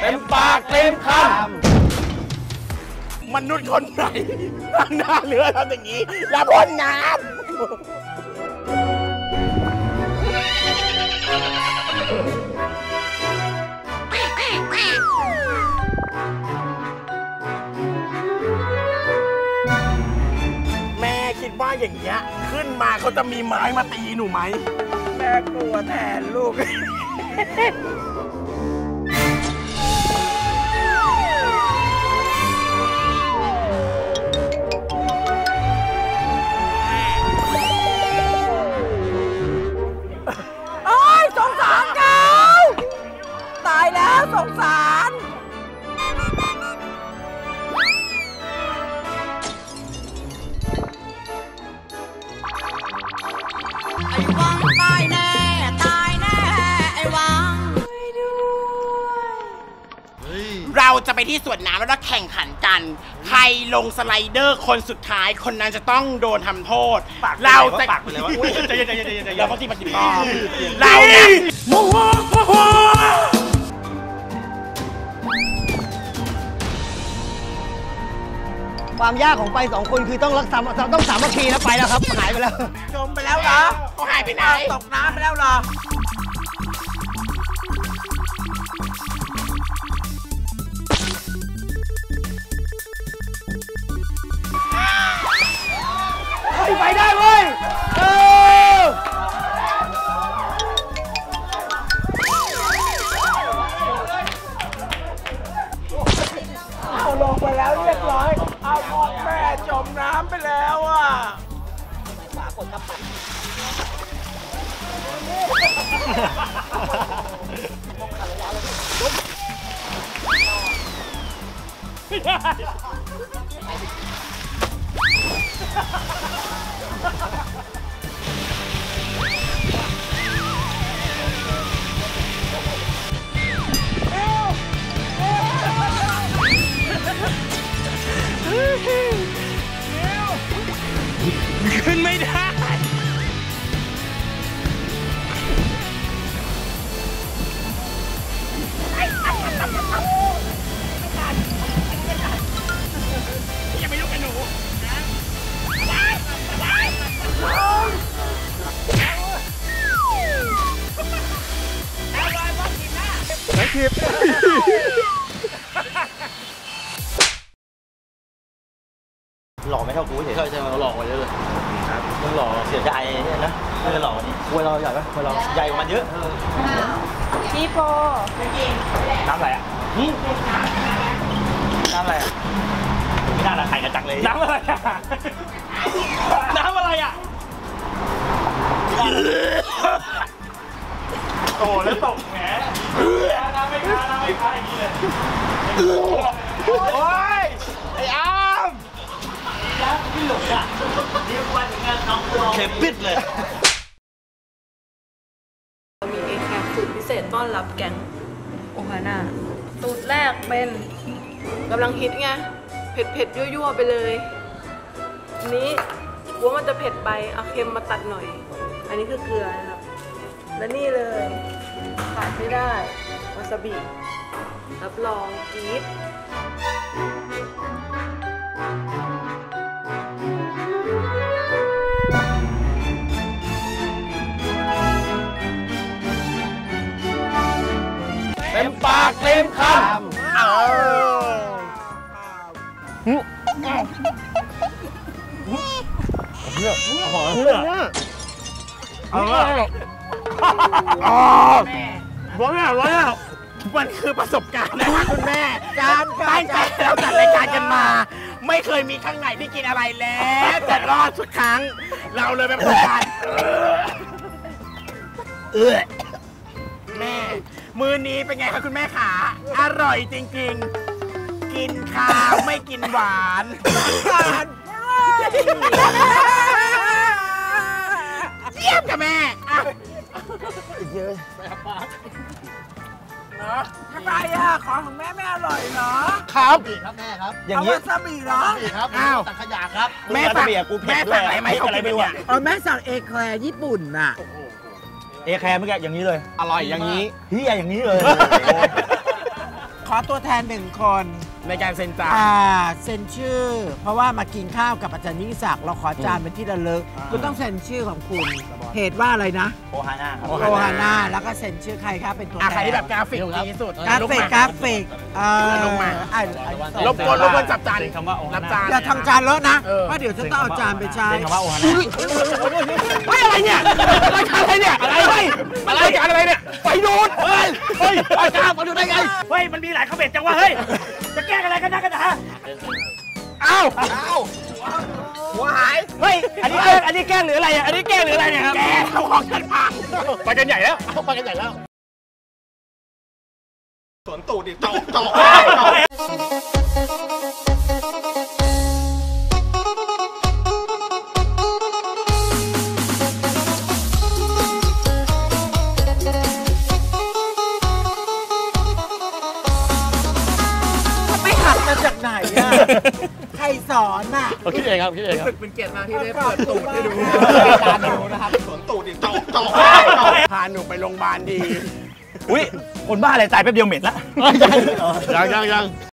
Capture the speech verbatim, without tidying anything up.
ต็มปากเต็มคำมนุษย์คนไหนนั่งหน้าเรือทำอย่างนี้แล้วพ่นน้ำแม่คิดว่าอย่างเงี้ยขึ้นมาเขาจะมีไม้มาตีหนูไหมแม่กลัวแทนลูกสงสารเขาตายแล้วสงสารไอ้วังตายแน่ตายแน่ไอ้วังเราจะไปที่สวนน้ำแล้วเราแข่งขันกันใครลงสไลเดอร์คนสุดท้ายคนนั้นจะต้องโดนทำโทษเราจะปักไปเลยว่าเราก็ที่ปฏิบัติเราเนี่ยความยากของไปสองคนคือต้องรักษาต้องสามัคคีแล้วไปแล้วครับหายไปแล้วจมไปแล้วเหรอเขาหายไปไหนตกน้ำไปแล้วเหรอไปได้เว้ยเออเอาลงไปแล้วเรียบร้อยเอาพ่อแม่จมน้ำไปแล้วอ่ะฝากดกระปัดไม่ได้ขึ้นไม่ได้อย่าไปยุ่งกับหนูนะไอ้ทิพย์หล่อไม่เท่ากูเฉยๆใช่ไหมเราหล่อกว่าเยอะเลยครับมึงหล่อเสียใจเนี่ยนะไม่ได้หล่อวันนี้ควยเราใหญ่ปะควยเราใหญ่กว่ามันเยอะพี่โปน้ำอะไรอ่ะน้ำอะไรอ่ะไม่น่าละไข่กระจักเลยน้ำอะไรอ่ะน้ำอะไรอ่ะโอ้แล้วตกแหมน้ำไม่ค้าน้ำไม่ค้าอย่างนี้เลยโอ้ยไอ้อามพี่หลงอ่ะเรียกว่าถึงงานน้องตัวเข็มปิดเลยมีเอแคร์สูตรพิเศษต้อนรับแก๊งโอฮาน่าสูตรแรกเป็นกำลังฮิตไงเผ็ดเผ็ดยั่วๆไปเลยอันนี้กลัวมันจะเผ็ดไปเอาเค็มมาตัดหน่อยอันนี้คือเกลือนะครับและนี่เลยขาดไม่ได้วาซาบิรับรองจี๊ดเต็มปากเต็มคำเออเนี่ยหอมเนี่ยเอาละอ๋อบอกแล้วบอกแล้วมันคือประสบการณ์นะคะคุณแม่การตั้งใจเราจัดรายการกันมาไม่เคยมีครั้งไหนที่กินอะไรแล้วแต่รอดทุกครั้งเราเลยเป็นประสบการณ์เออแม่มื้อนี้เป็นไงคะคุณแม่ขาอร่อยจริงๆกินข้าวไม่กินหวานหวานเยี่ยมค่ะแม่เยอะเนาะทำไมอะของของแม่ไม่อร่อยเหรอครับครับแม่ครับอย่างนี้วาซาบิเหรอครับอ้าวตักขยะครับแม่สั่งแม่สั่งอะไรไหมเขาอะไรไม่รู้อ๋อแม่สั่งเอแคร์ญี่ปุ่นน่ะเอแคร์เมื่อกี้อย่างนี้เลยอร่อยอย่างนี้เฮียอย่างนี้เลยขออตัวแทนหนึ่งคนในการเซ็นจานอ่าเซ็นชื่อ เพราะว่ามากินข้าวกับอาจารย์ยิ่งศักดิ์เราขอจานเป็นที่ระลึกคุณต้องเซ็นชื่อของคุณ เหตุว่าอะไรนะโอฮาน่าครับโอฮาน่าแล้วก็เซ็นชื่อใครครับเป็นตัวอ่ะแทใครนที่แบบกราฟิกดีที่สุดกราฟิกกราฟิกเอ่อลงมาอ่ะรบกวนรบกวนจับจานเป็นคำว่าโอฮารับน่าจานอย่าทำจานเลอะนะเออเพราะเดี๋ยวฉันต้องเอาจานไปใช้เป็นคำว่าโอฮาน่าเฮ้ยอะไรเนี่ยรายการอะไรเนี่ยอะไรเฮ้ยรายการอะไรเนี่ยไฟดูดเฮ้ยเฮ้ยรายการไฟดูดได้ไงเฮ้ยมันมีหลายคอมเมนต์จังวะเฮ้ยจะแก้อะไรกันนะกันนะอ้าวอ้าวหัวหายเฮ้ยอันนี้อันนี้แกล้งหรืออะไรอ่ะอันนี้แกล้งหรืออะไรเนี่ยครับแกเอาของฉันพังไปกันใหญ่แล้วไปกันใหญ่แล้วสวนตูดดิโตโตไม่หัดมาจากไหนอ่ะ ใครสอนอ่ะคิดเองครับคิดเองครับเป็นเกียรติมากที่ได้เปิดตูดให้ดูการดูนะครับสวนตูดดิโตโตพาหนูไปโรงพยาบาลดีอุ้ยคนบ้าอะไรตายแป๊บเดียวเหม็นละยังยังยัง